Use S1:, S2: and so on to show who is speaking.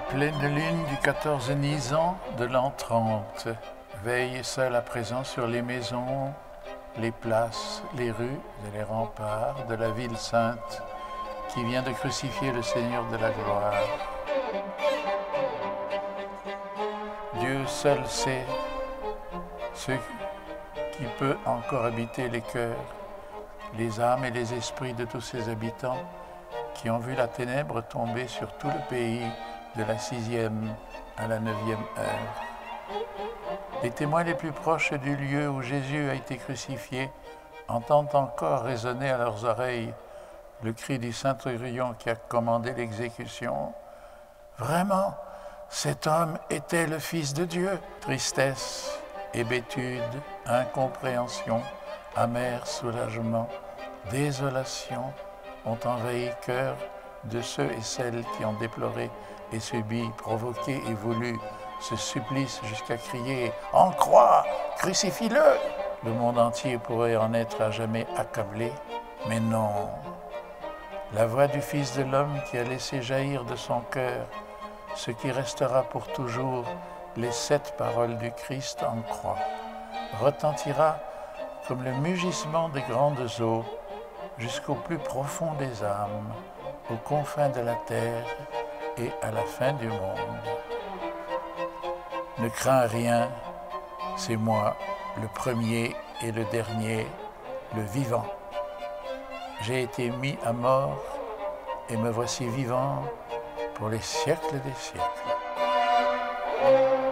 S1: Pleine lune du 14 Nisan de l'an 30, veille seule à présent sur les maisons, les places, les rues et les remparts de la ville sainte qui vient de crucifier le Seigneur de la gloire. Dieu seul sait ce qui peut encore habiter les cœurs, les âmes et les esprits de tous ses habitants qui ont vu la ténèbre tomber sur tout le pays de la 6e à la 9e heure. Les témoins les plus proches du lieu où Jésus a été crucifié entendent encore résonner à leurs oreilles le cri du centurion qui a commandé l'exécution. Vraiment, cet homme était le Fils de Dieu. Tristesse, hébétude, incompréhension, amer soulagement, désolation ont envahi le cœur de ceux et celles qui ont déploré et subi, provoqué et voulu ce supplice jusqu'à crier « En croix, crucifie-le » Le monde entier pourrait en être à jamais accablé, mais non. La voix du Fils de l'homme qui a laissé jaillir de son cœur ce qui restera pour toujours les 7 paroles du Christ en croix retentira comme le mugissement des grandes eaux jusqu'au plus profond des âmes, aux confins de la terre et à la fin du monde. Ne crains rien, c'est moi, le premier et le dernier, le vivant. J'ai été mis à mort et me voici vivant pour les siècles des siècles.